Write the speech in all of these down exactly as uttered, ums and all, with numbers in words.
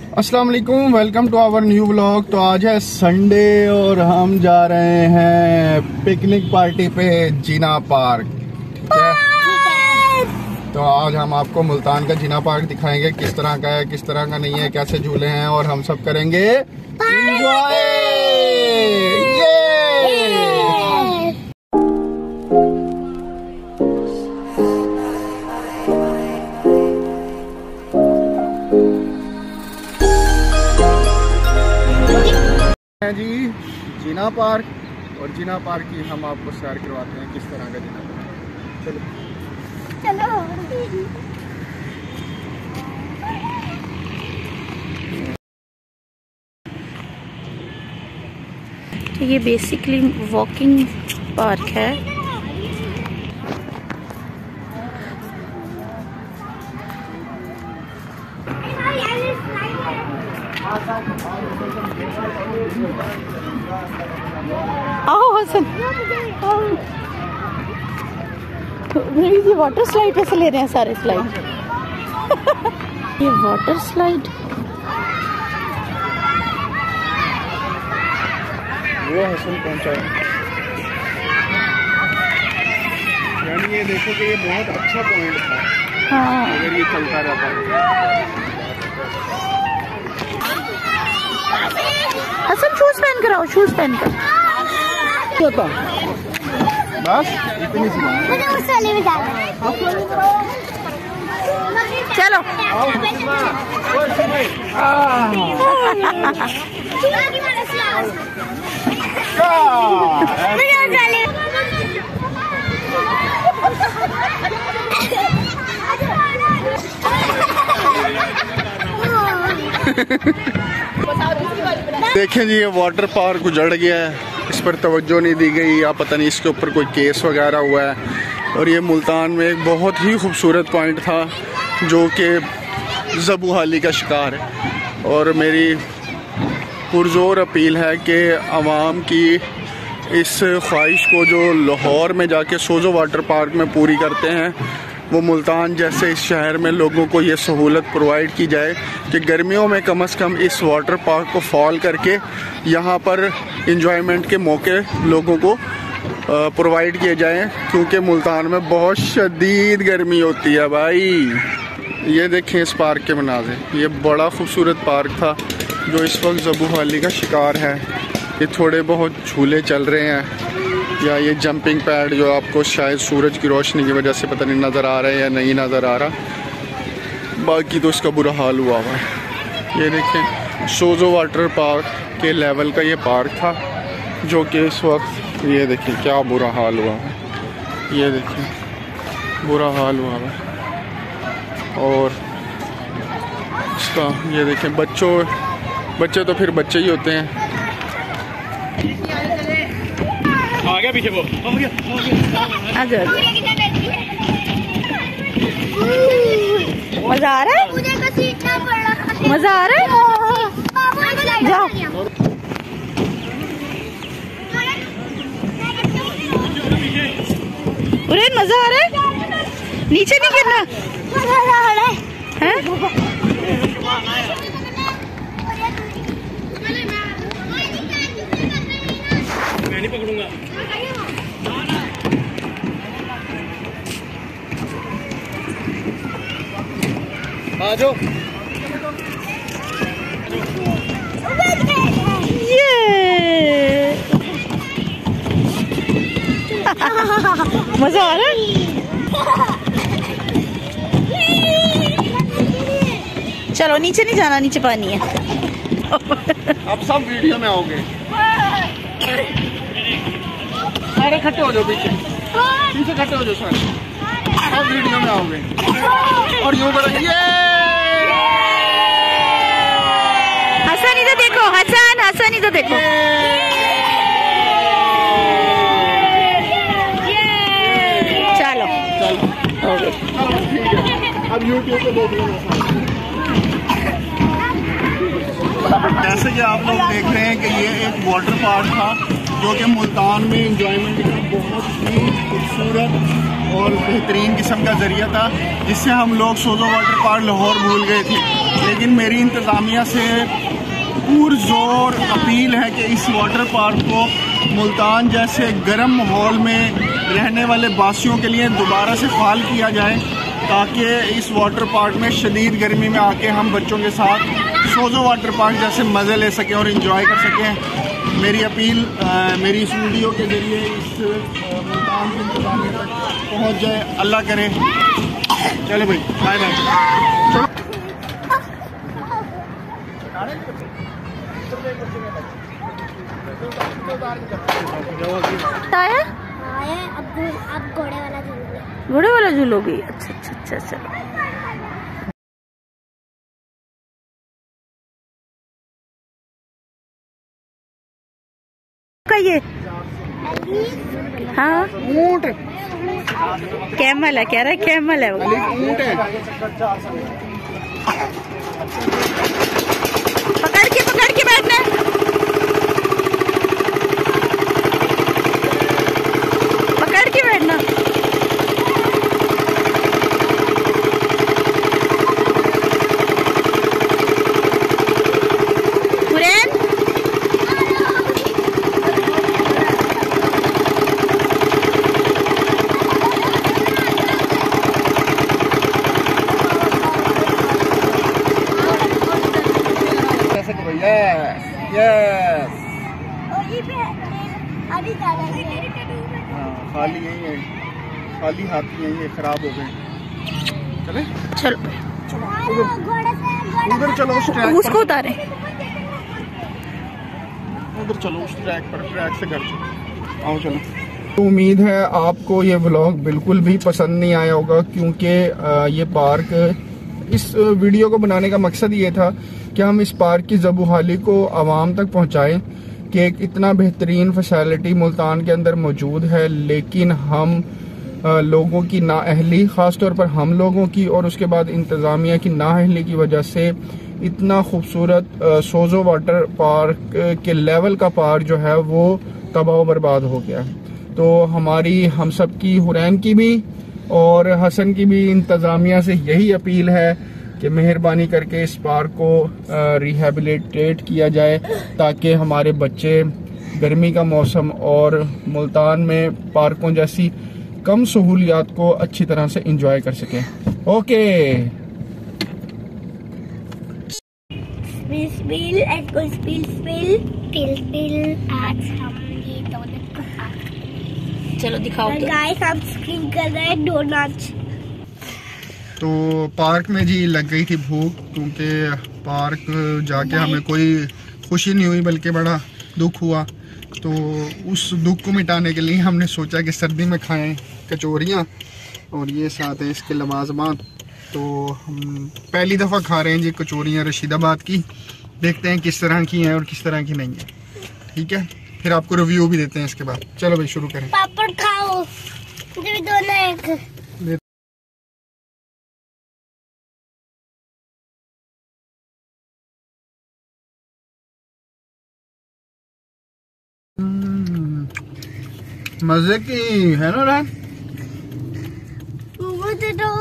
अस्सलाम वालेकुम, welcome to our new vlog. तो आज है संडे और हम जा रहे हैं पिकनिक पार्टी पे जीना पार्क। तो आज हम आपको मुल्तान का जीना पार्क दिखाएंगे, किस तरह का है, किस तरह का नहीं है, कैसे झूले हैं और हम सब करेंगे एंजॉय। जी जीना पार्क, और जीना पार्क की हम आपको सैर करवाते हैं किस तरह का जीना पार्क। चलो चलो। तो ये बेसिकली वॉकिंग पार्क है। आओ हसन, ये वाटर स्लाइड पे से ले रहे हैं सारे स्लाइड। ये वाटर स्लाइड वो हसन पहुंचा है। यानी ये देखो कि ये बहुत अच्छा पॉइंट था। हाँ, अगर ये चलता रहता है। हसन शूज पहन कर आओ, शूज पहन कर। बस इतनी सी बात। मुझे उस वाले में जाना है। चलो देखें जी, ये वाटर पार्क उजड़ गया है, इस पर तवज्जो नहीं दी गई, या पता नहीं इसके ऊपर कोई केस वगैरह हुआ है। और ये मुल्तान में एक बहुत ही खूबसूरत पॉइंट था जो कि ज़बू हाली का शिकार है। और मेरी पुरजोर अपील है कि आवाम की इस ख्वाहिश को जो लाहौर में जाके सोजो वाटर पार्क में पूरी करते हैं, वो मुल्तान जैसे इस शहर में लोगों को ये सहूलत प्रोवाइड की जाए कि गर्मियों में कम से कम इस वाटर पार्क को फॉल करके यहाँ पर इंजॉयमेंट के मौके लोगों को प्रोवाइड किए जाएं, क्योंकि मुल्तान में बहुत शदीद गर्मी होती है भाई। ये देखें इस पार्क के मनाज़िर, ये बड़ा खूबसूरत पार्क था जो इस वक्त ज़बू हाली का शिकार है। ये थोड़े बहुत झूले चल रहे हैं, या ये जंपिंग पैड जो आपको शायद सूरज की रोशनी की वजह से पता नहीं नज़र आ रहा है या नहीं नज़र आ रहा, बाकी तो इसका बुरा हाल हुआ हुआ है। ये देखें सोजो वाटर पार्क के लेवल का ये पार्क था जो कि इस वक्त ये देखें क्या बुरा हाल हुआ है। ये देखें बुरा हाल हुआ है। और इसका ये देखें बच्चों बच्चे तो फिर बच्चे ही होते हैं। आ गया पीछे वो, आ गया, आ जाओ। मजा आ रहा है, मजा आ रहा है। जाओ उरेन, मजा आ रहा है, नीचे नहीं गिरना है। मैं नहीं पकड़ूंगा। आ जाओ। ये मजा आ रहा है। चलो नीचे नहीं जाना, नीचे पानी है। अब सब वीडियो में आओगे। सारे इकट्ठे हो जाओ, पीछे पीछे इकट्ठे हो जाओ सारे, सब वीडियो में आओगे। और यूं करो, ये हसन इधर देखो, हसन हसन इधर देखो। चलो चलो हो गए। ठीक है, अब यूट्यूब पे देख लेना। जैसे कि आप लोग देख रहे हैं कि ये एक वाटर पार्क था जो कि मुल्तान में इंजॉयमेंट का बहुत ही खूबसूरत और बेहतरीन किस्म का ज़रिया था, जिससे हम लोग सोजो वाटर पार्क लाहौर भूल गए थे। लेकिन लेकिन मेरी इंतज़ामिया से पुरजोर अपील है कि इस वाटर पार्क को मुल्तान जैसे गर्म माहौल में रहने वाले बासियों के लिए दोबारा से फाल किया जाए, ताकि इस वाटर पार्क में शदीद गर्मी में आके हम बच्चों के साथ सोजो वाटर पार्क जैसे मज़े ले सकें और इंजॉय कर सकें। मेरी अपील आ, मेरी इस वीडियो के ज़रिए इस आ, मुल्तान की इंतज़ामिया तक पहुँच जाए, अल्लाह करे। चलो भाई, बाय बाय। चलो आया आया अब अब घोड़े वाला झूलोगे। घोड़े वाला झूलोगी? अच्छा अच्छा अच्छा चलो। का ये हाँ ऊँट कैमल है, कह रहा है कैमल है वो। ऊँट है। पकड़ के पकड़ के बैठना है, पकड़ के बैठना। Hurain yes yes. अभी जा रहे हैं। हाँ, खाली यही है, खाली हाथी यही है, खराब हो गए। चले चलो घोड़े से उधर चलो, उस ट्रैक उसको पर उतारे। उधर चलो, उस ट्रैक पर, ट्रैक से घर चलो। आओ चलो। तो उम्मीद है आपको ये व्लॉग बिल्कुल भी पसंद नहीं आया होगा, क्योंकि ये पार्क, इस वीडियो को बनाने का मकसद ये था कि हम इस पार्क की ज़बूहाली को आवाम तक पहुंचाएं कि एक इतना बेहतरीन फैसिलिटी मुल्तान के अंदर मौजूद है, लेकिन हम आ, लोगों की नाअहली, ख़ास तौर पर हम लोगों की और उसके बाद इंतज़ामिया की नाअहली की वजह से इतना खूबसूरत सोजो वाटर पार्क के लेवल का पार्क जो है वो तबाह बर्बाद हो गया। तो हमारी, हम सब की, हुरैन की भी और हसन की भी इंतज़ामिया से यही अपील है कि मेहरबानी करके इस पार्क को रिहेबिलिटेट किया जाए, ताकि हमारे बच्चे गर्मी का मौसम और मुल्तान में पार्कों जैसी कम सहूलियात को अच्छी तरह से एंजॉय कर सकें। ओके स्पिल स्पिल एंड को स्पिल स्पिल स्पिल स्पिल। आज हम ये डोनट को खा रहे हैं। चलो दिखाओ तो। गाइस हम स्क्रीन कर रहे हैं डोनट्स। तो पार्क में जी लग गई थी भूख, क्योंकि पार्क जाके हमें कोई खुशी नहीं हुई बल्कि बड़ा दुख हुआ। तो उस दुख को मिटाने के लिए हमने सोचा कि सर्दी में खाएं कचौरियाँ, और ये साथ है इसके लवाजमात। तो हम पहली दफ़ा खा रहे हैं जी कचौरियाँ रशीदाबाद की, देखते हैं किस तरह की हैं और किस तरह की नहीं है। ठीक है, फिर आपको रिव्यू भी देते हैं इसके बाद। चलो भाई शुरू करें। पापड़ खाओ, मुझे भी दो ना एक। मजे की है ना रात। मुझे तो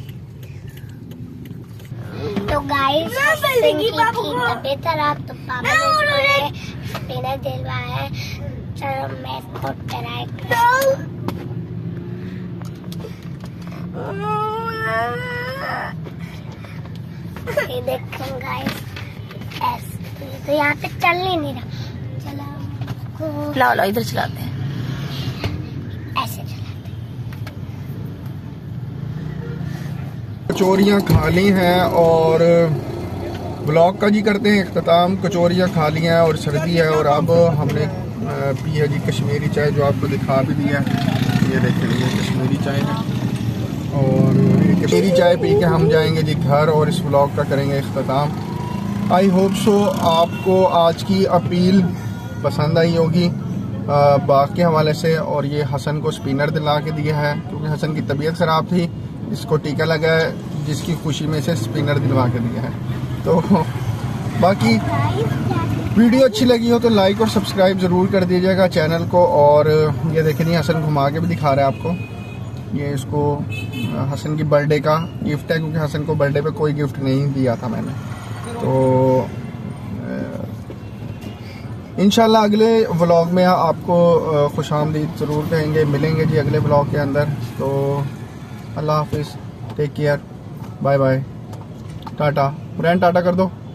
तो गाइस की तबीयत खराब, तो पापा ने डिनर दिलवाया है। चलो मैं इसको ट्राई करूं। ये देखो गाइस, ऐसे तो यहाँ पे चल ही नहीं रहा। चलो लाओ लाओ इधर चलाते हैं। ऐसे चलाते कचौरियाँ खा ली हैं और ब्लॉग का जी करते हैं इख्तिताम। कचौरियाँ खा ली हैं और सर्दी है, और अब हमने पी है जी कश्मीरी चाय, जो आपको दिखा भी दिया है। ये देखिए, ये कश्मीरी चाय है, और ये कश्मीरी चाय पी के हम जाएंगे जी घर और इस ब्लॉग का करेंगे इख्तिताम। आई होप सो आपको आज की अपील पसंद आई होगी बाग के हवाले से। और ये हसन को स्पिनर दिला के दिया है, क्योंकि हसन की तबीयत ख़राब थी, इसको टीका लगा है, जिसकी खुशी में से स्पिनर दिलवा के दिया है। तो बाकी वीडियो अच्छी लगी हो तो लाइक और सब्सक्राइब ज़रूर कर दीजिएगा चैनल को। और ये देखें नहीं, हसन घुमा के भी दिखा रहा है आपको। ये इसको हसन की बर्थडे का गिफ्ट है, क्योंकि हसन को बर्थडे पे कोई गिफ्ट नहीं दिया था मैंने। तो इंशाल्लाह अगले व्लॉग में आपको खुशामदीद ज़रूर कहेंगे, मिलेंगे जी अगले व्लॉग के अंदर। तो अल्लाह हाफिज़, take care, bye bye, tata. Friend tata कर दो।